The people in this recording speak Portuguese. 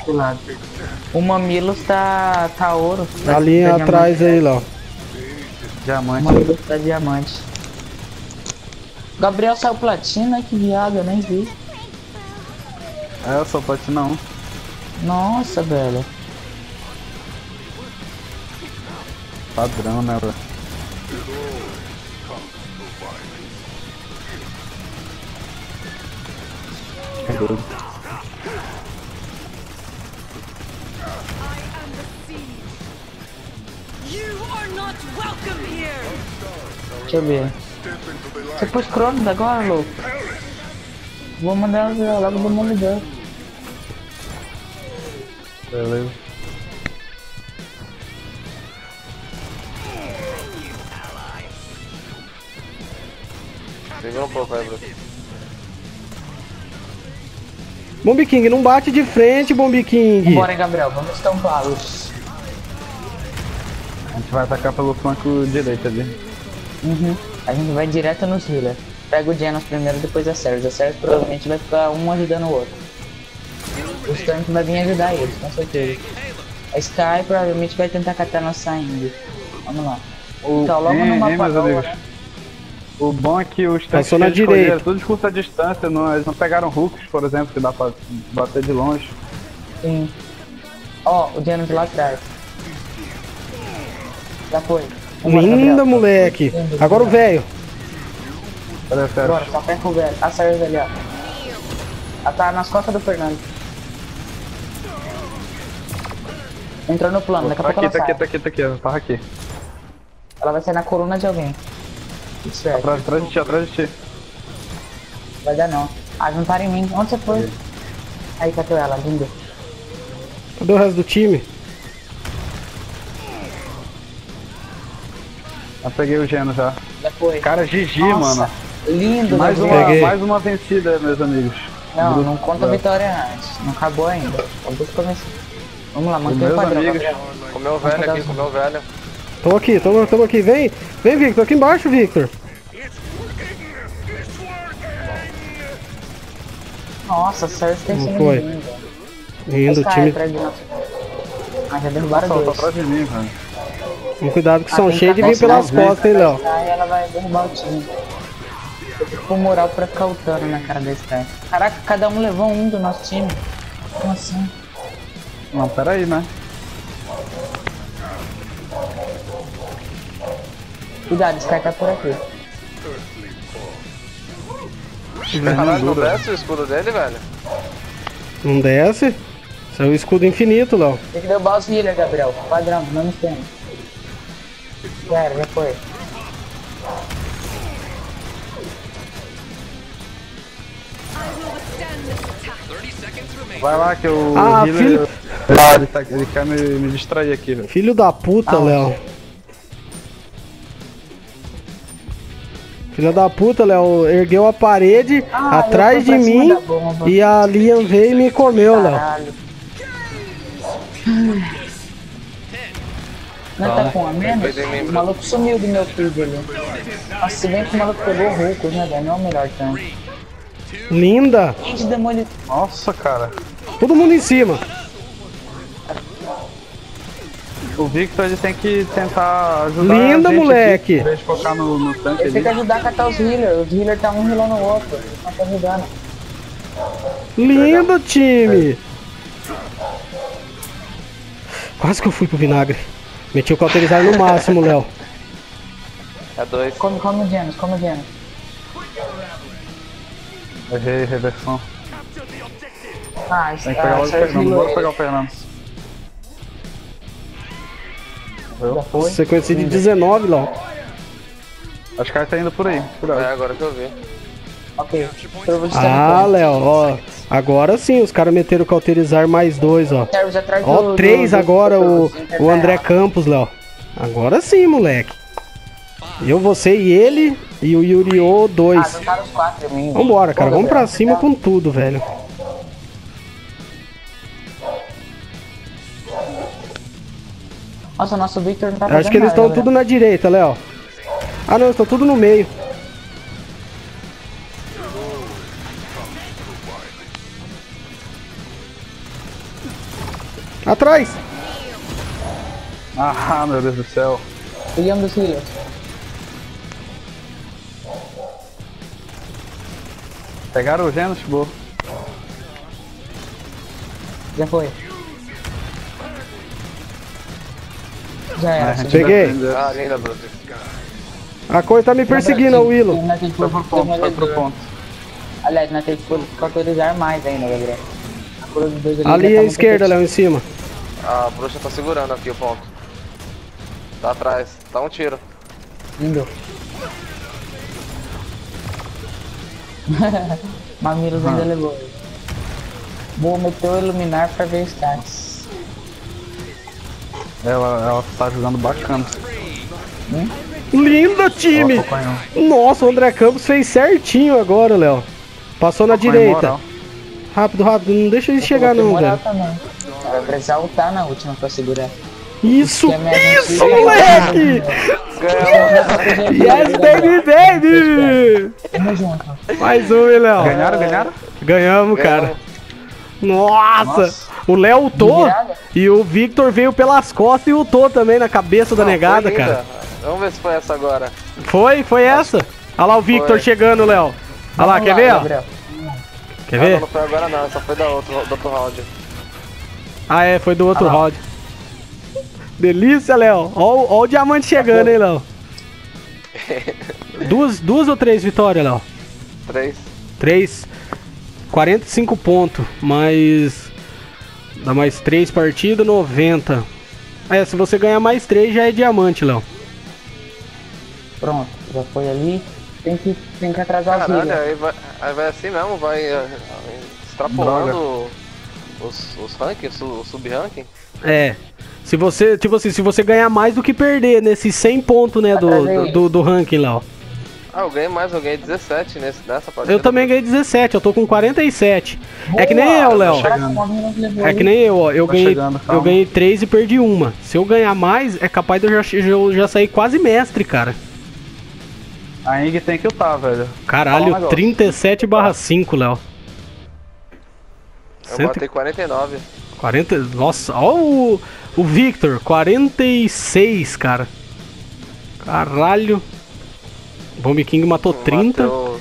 do lado. O Mamilos tá ouro. A linha atrás aí, Léo. O Mamilos tá diamante. Gabriel saiu platina, que viado, eu nem vi. É, eu sou platina 1. Nossa, velho. Padrão, né, velho? Deixa eu ver. Você pôs Cronos agora, louco? Vou mandar logo do Demolidor. Beleza. Segura um pouco aí, Bruno. Bomb King, não bate de frente, Bomb King. Bora, hein, Gabriel, vamos estampá-los. A gente vai atacar pelo flanco direito ali. Uhum. A gente vai direto nos healers. Pega o Genos primeiro, depois a Ceres. A Ceres provavelmente vai ficar um ajudando o outro. O Storm vai vir ajudar eles, com certeza. A Sky provavelmente vai tentar catar nós saindo. Vamos lá. Então, logo no mapa meus nova, amigos. né? O bom é que os tanques Passou na que eles escolheram, direita. tudo de curta distância, eles não pegaram hooks, por exemplo, que dá pra bater de longe. Sim. Ó, o Genos lá atrás. Já foi. Vambora, Linda, Gabriel. moleque. Lindo, Agora o velho. Olha, sério. Bora, só perca o velho. A Ceres ali, ó. Ela tá nas costas do Fernando. Entrou no plano, daqui a Tá pouco aqui, ela tá sai. aqui, tá aqui, tá aqui, eu tava aqui. Ela vai sair na coluna de alguém. Certo. Atrás de ti, atrás de ti. Vai dar não. Ah, não para em mim. Onde você foi? Aí, catou ela, linda. Cadê o resto do time? Eu peguei o Geno já. Já foi. Cara, GG, Nossa, mano. lindo, Mais Gabriel. uma vencida, meus amigos. Não, não conta a vitória antes. Não acabou ainda. Acabou de começar. Vamos lá, mantém o Meus padrão, amigos. Gabriel. Comeu o velho aqui, comeu o velho. Tamo aqui, tamo aqui. Vem, Victor. Aqui embaixo, Victor. Nossa, a Cersei tem Não sido foi. linda. Lindo, o Sky time. atrás de nós. Ah, já derrubaram Nossa, ela tá dois. atrás de mim, velho. Com cuidado que são tem que cheios de vir apostar pelas na costas, hein, Léo. Sky, ela vai derrubar o time. Eu fico com moral pra ficar lutando na cara da Sky. Caraca, cada um levou um do nosso time. Como assim? Não, pera aí, né? Cuidado, Sky tá por aqui. Caralho, não desce o escudo dele, velho? Não desce. Saiu o escudo infinito, Léo. Tem que derrubar os healers, Gabriel. Padrão, não me tempo. Já foi. Vai lá que o Ah, healer... filho- Ele quer me distrair aqui, velho. Filho da puta, Aonde? Léo. Filho da puta, Léo. Ergueu a parede atrás de eu fui pra cima mim da bomba. e a Liam veio e me comeu, Léo. Caralho. Não tá com a menos? O maluco sumiu do meu feed ali. Nossa, se bem que o maluco pegou o Hulk, né, velho? Não é o melhor tanque. Linda. Gente, demônio. Nossa, cara. Todo mundo em cima. O Victor ele tem que tentar ajudar Linda, a gente moleque. aqui, em vez de focar no tanque Ele tem que ali. ajudar a catar os healers. Os healers tá um healando o outro. Eles não estão ajudando. Lindo time. Quase que eu fui pro vinagre. Meti o cauterizar no máximo, Léo. É dois. Come o Genos, come o Genos. Errei, reversão. Ah, isso Tem que pegar logo o Fernando, bora pegar o Fernando. Já foi. Sequência de 19, Léo. Acho que ele tá indo por aí, cuidado. É, agora que eu vi. Ok. Prova de Ah, Léo, ó. Agora sim, os caras meteram o cauterizar mais 2, ó. Ó, 3 agora o André Campos, Léo. Agora sim, moleque. Eu, você e ele e o Yuri-O Ah, 2. juntaram os 4 em mim. Vambora, cara. Bora, Vamos pra Gabriel. cima com tudo, velho. Nossa, o nosso Victor não tá Eu acho fazendo que eles nada, estão Gabriel. tudo na direita, Léo. Ah, não, estão tudo no meio. Atrás! Ah, meu Deus do céu. Peguei um dos healers. Pegaram o Genos, boa. Já foi. Já A era. gente Peguei. defendeu. Ah, linda, Bruto. A coisa tá me perseguindo, o Willow. Foi pro ponto, foi pro ponto. Aliás, nós temos que cauterizar mais ainda, Gabriel. A cura dos dois já Ali tá à muito esquerda, efetiva. Léo, em cima. A bruxa tá segurando aqui o ponto. Tá atrás. Dá um tiro. Lindo. Mamilos ainda levou. Vou meter o iluminar pra ver stats. Ela tá jogando bacana. Linda, time! Ela acompanhou. Nossa, o André Campos fez certinho agora, Léo. Passou na direita. Moral. Rápido, rápido. Não deixa ele chegar, Vou ter não, moral velho. também. Vai precisar ultar na última pra segurar. Isso, Que é minha isso, mentira. moleque! Yes, baby, baby! Tamo junto. Mais um, hein, Léo? Ganharam? Ganhamos, cara. Nossa! O Léo ultou virada? e o Victor veio pelas costas e ultou também na cabeça da negada, cara. Vamos ver se foi essa agora. Foi essa. Olha lá o Victor Foi. chegando, Léo. Olha lá, Vamos quer ver, ó? Gabriel. Quer Ah, ver? não foi agora não, essa foi do outro round. Ah, é, foi do outro round. Delícia, Léo. Ó o diamante chegando, hein, Léo. Duas ou três vitórias, Léo? 3. 3. 45 pontos. Mais... Dá mais 3 partidas, 90. É, se você ganhar mais 3 já é diamante, Léo. Pronto, já foi ali. Tem que atrasar os Caralho, healers. aí vai assim mesmo, vai extrapolando os rankings, o sub-ranking. É. Se você, tipo assim, se você ganhar mais do que perder nesses 100 pontos, né, do ranking, Léo. Ah, eu ganhei 17 nessa partida. Eu também ganhei 17, eu tô com 47. É que nem eu, Léo. Caraca, o Mamilos levou É ali. que nem eu, ó. Eu chegando, ganhei 3 e perdi uma. Se eu ganhar mais, é capaz de eu já sair quase mestre, cara. A Ing tem que ultar, velho. Caralho, Fala um negócio. 37/5, Léo. Eu botei 49. 40. Nossa, ó o Victor, 46, cara. Caralho. Bomb King matou 30. Bateu